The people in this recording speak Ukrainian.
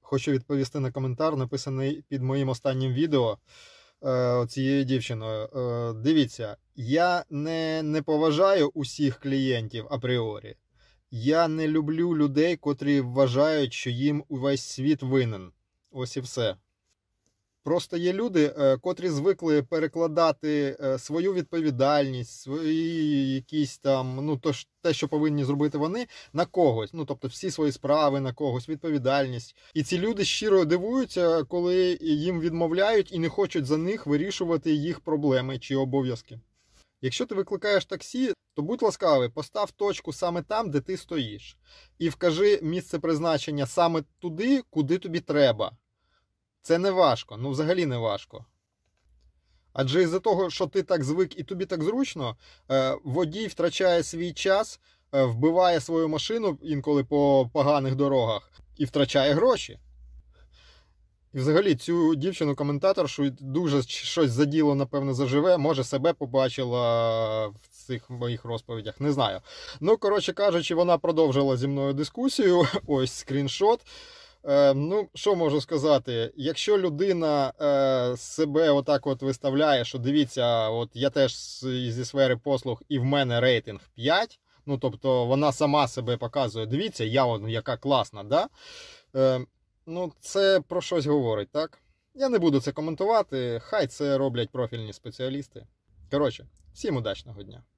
Хочу відповісти на коментар, написаний під моїм останнім відео цією дівчиною. Дивіться, я не поважаю усіх клієнтів апріорі. Я не люблю людей, котрі вважають, що їм увесь світ винен. Ось і все. Просто є люди, котрі звикли перекладати свою відповідальність, свої якісь там, ну, те, що повинні зробити вони, на когось. Ну, тобто всі свої справи на когось, відповідальність. І ці люди щиро дивуються, коли їм відмовляють і не хочуть за них вирішувати їх проблеми чи обов'язки. Якщо ти викликаєш таксі, то будь ласкавий, постав точку саме там, де ти стоїш. І вкажи місце призначення саме туди, куди тобі треба. Це не важко, ну взагалі не важко. Адже із-за того, що ти так звик і тобі так зручно, водій втрачає свій час, вбиває свою машину інколи по поганих дорогах і втрачає гроші. І взагалі цю дівчину-коментаторшу дуже щось заділо, напевно, заживе, може себе побачила в цих моїх розповідях, не знаю. Ну, коротше кажучи, вона продовжила зі мною дискусію, ось скріншот. Ну, що можу сказати, якщо людина себе отак от виставляє, що дивіться, от я теж зі сфери послуг і в мене рейтинг 5, ну, тобто вона сама себе показує, дивіться, я яка класна, да? Ну, це про щось говорить, так? Я не буду це коментувати, хай це роблять профільні спеціалісти. Коротше, всім удачного дня.